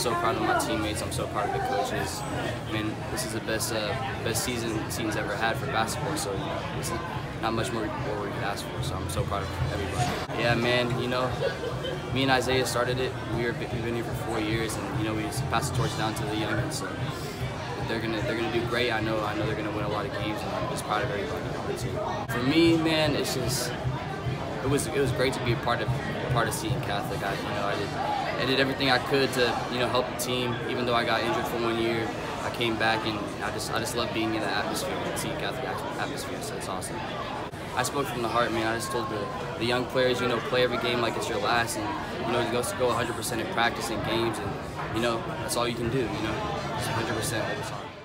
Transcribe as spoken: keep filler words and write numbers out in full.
so proud of my teammates. I'm so proud of the coaches. I mean, this is the best uh, best season team's ever had for basketball. So you know, this is not much more, more we could ask for. So I'm so proud of everybody. Yeah, man. You know, me and Isaiah started it. We were we've been here for four years, and you know, we just passed the torch down to the youngins. So they're gonna they're gonna do great. I know I know they're gonna win a lot of games, and I'm just proud of everybody on the team. For me, man, it's just it was it was great to be a part of part of Seton Catholic. I you know I did I did everything I could to you know help the team. Even though I got injured for one year, I came back, and I just I just love being in the atmosphere, the Seton Catholic atmosphere. So it's awesome. I spoke from the heart, man. I just told the, the young players, you know, play every game like it's your last, and you know, go go one hundred percent in practice and games, and you know, that's all you can do. You know, just one hundred percent all the time.